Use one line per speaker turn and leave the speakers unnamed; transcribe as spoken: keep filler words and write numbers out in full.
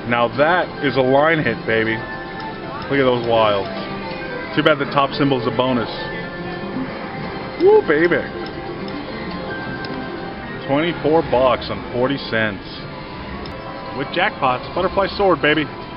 Now that is a line hit, baby. Look at those wilds. Too bad the top symbol is a bonus. Woo, baby. twenty-four bucks on forty cents. With Jackpots, butterfly sword, baby.